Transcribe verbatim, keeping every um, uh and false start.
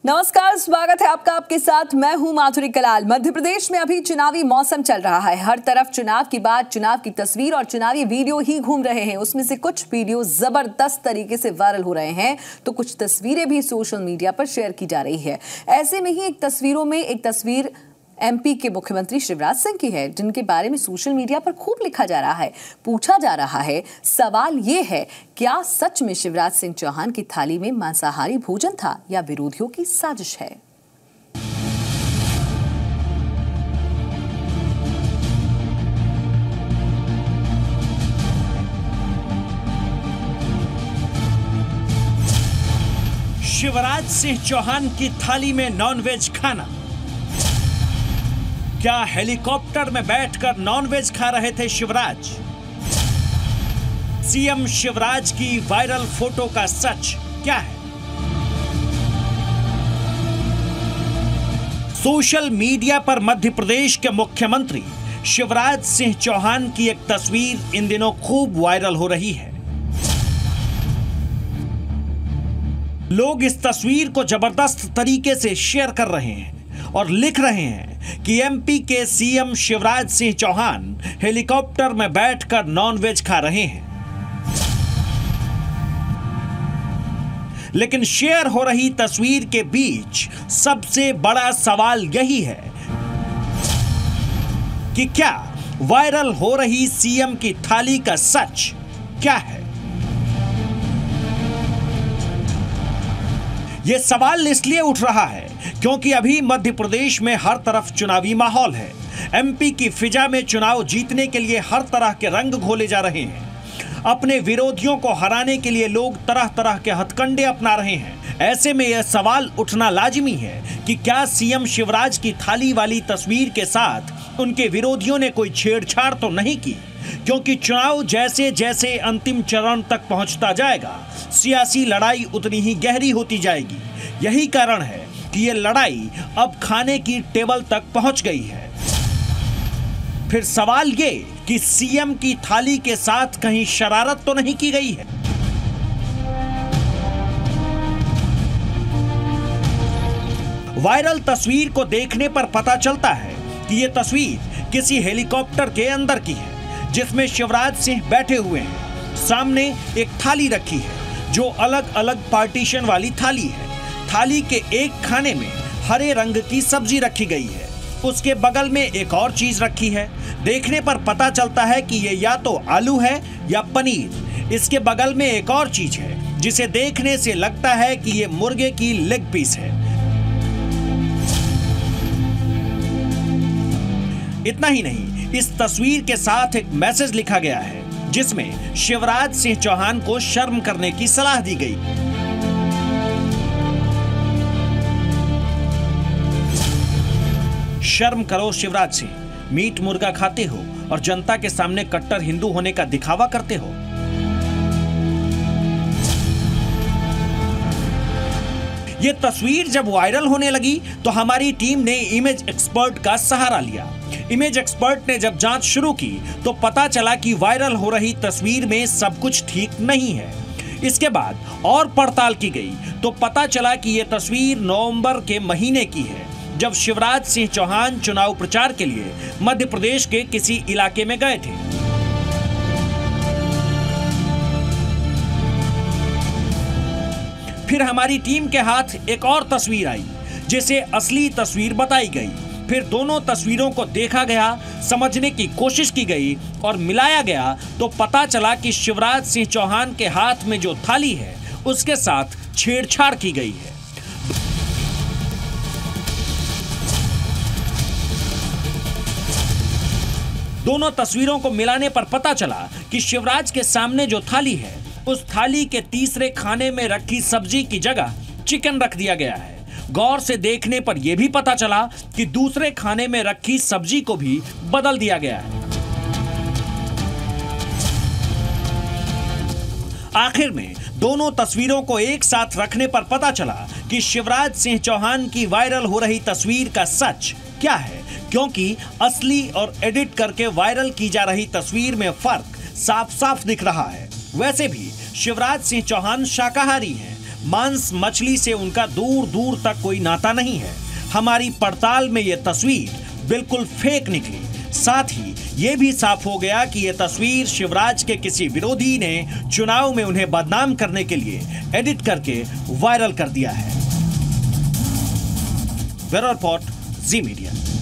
नमस्कार, स्वागत है आपका। आपके साथ मैं हूं माधुरी कलाल। मध्य प्रदेश में अभी चुनावी मौसम चल रहा है। हर तरफ चुनाव की बात, चुनाव की तस्वीर और चुनावी वीडियो ही घूम रहे हैं। उसमें से कुछ वीडियो जबरदस्त तरीके से वायरल हो रहे हैं, तो कुछ तस्वीरें भी सोशल मीडिया पर शेयर की जा रही है। ऐसे में ही एक तस्वीरों में एक तस्वीर एमपी के मुख्यमंत्री शिवराज सिंह की है, जिनके बारे में सोशल मीडिया पर खूब लिखा जा रहा है, पूछा जा रहा है। सवाल ये है, क्या सच में शिवराज सिंह चौहान की थाली में मांसाहारी भोजन था या विरोधियों की साजिश है? शिवराज सिंह चौहान की थाली में नॉनवेज खाना। क्या हेलीकॉप्टर में बैठकर नॉनवेज खा रहे थे शिवराज? सीएम शिवराज की वायरल फोटो का सच क्या है? सोशल मीडिया पर मध्य प्रदेश के मुख्यमंत्री शिवराज सिंह चौहान की एक तस्वीर इन दिनों खूब वायरल हो रही है। लोग इस तस्वीर को जबरदस्त तरीके से शेयर कर रहे हैं और लिख रहे हैं कि एमपी के सीएम शिवराज सिंह चौहान हेलीकॉप्टर में बैठकर नॉनवेज खा रहे हैं। लेकिन शेयर हो रही तस्वीर के बीच सबसे बड़ा सवाल यही है कि क्या वायरल हो रही सीएम की थाली का सच क्या है? यह सवाल इसलिए उठ रहा है क्योंकि अभी मध्य प्रदेश में हर तरफ चुनावी माहौल है। एमपी की फिजा में चुनाव जीतने के लिए हर तरह के रंग घोले जा रहे हैं। अपने विरोधियों को हराने के लिए लोग तरह तरह के हथकंडे अपना रहे हैं। ऐसे में यह सवाल उठना लाजिमी है कि क्या सीएम शिवराज की थाली वाली तस्वीर के साथ उनके विरोधियों ने कोई छेड़छाड़ तो नहीं की? क्योंकि चुनाव जैसे जैसे अंतिम चरण तक पहुंचता जाएगा, सियासी लड़ाई उतनी ही गहरी होती जाएगी। यही कारण है कि ये लड़ाई अब खाने की टेबल तक पहुंच गई है। फिर सवाल ये कि सीएम की थाली के साथ कहीं शरारत तो नहीं की गई है? वायरल तस्वीर को देखने पर पता चलता है कि ये तस्वीर किसी हेलीकॉप्टर के अंदर की है, जिसमें शिवराज सिंह बैठे हुए हैं। सामने एक थाली रखी है जो अलग अलग पार्टीशन वाली थाली है। थाली के एक खाने में हरे रंग की सब्जी रखी गई है, उसके बगल में एक और चीज रखी है। देखने पर पता चलता है कि ये या तो आलू है या पनीर। इसके बगल में एक और चीज है जिसे देखने से लगता है कि ये मुर्गे की लेग पीस है। इतना ही नहीं, इस तस्वीर के साथ एक मैसेज लिखा गया है जिसमें शिवराज सिंह चौहान को शर्म करने की सलाह दी गई। शर्म करो शिवराज सिंह, मीट मुर्गा खाते हो और जनता के सामने कट्टर हिंदू होने का दिखावा करते हो। यह तस्वीर जब वायरल होने लगी तो हमारी टीम ने इमेज एक्सपर्ट का सहारा लिया। इमेज एक्सपर्ट ने जब जांच शुरू की तो पता चला कि वायरल हो रही तस्वीर में सब कुछ ठीक नहीं है। इसके बाद और पड़ताल की गई तो पता चला कि यह तस्वीर नवंबर के महीने की है, जब शिवराज सिंह चौहान चुनाव प्रचार के लिए मध्य प्रदेश के किसी इलाके में गए थे। फिर हमारी टीम के हाथ एक और तस्वीर आई जिसे असली तस्वीर बताई गई। फिर दोनों तस्वीरों को देखा गया, समझने की कोशिश की गई और मिलाया गया तो पता चला कि शिवराज सिंह चौहान के हाथ में जो थाली है उसके साथ छेड़छाड़ की गई है। दोनों तस्वीरों को मिलाने पर पता चला कि शिवराज के सामने जो थाली है, उस थाली के तीसरे खाने में रखी सब्जी की जगह चिकन रख दिया गया है। गौर से देखने पर यह भी पता चला कि दूसरे खाने में रखी सब्जी को भी बदल दिया गया है। आखिर में दोनों तस्वीरों को एक साथ रखने पर पता चला कि शिवराज सिंह चौहान की वायरल हो रही तस्वीर का सच क्या है, क्योंकि असली और एडिट करके वायरल की जा रही तस्वीर में फर्क साफ साफ दिख रहा है। वैसे भी शिवराज सिंह चौहान शाकाहारी हैं, मांस मछली से उनका दूर दूर तक कोई नाता नहीं है। हमारी पड़ताल में ये तस्वीर बिल्कुल फेक निकली। साथ ही ये भी साफ हो गया कि ये तस्वीर शिवराज के किसी विरोधी ने चुनाव में उन्हें बदनाम करने के लिए एडिट करके वायरल कर दिया है। Bureau report, Zee media.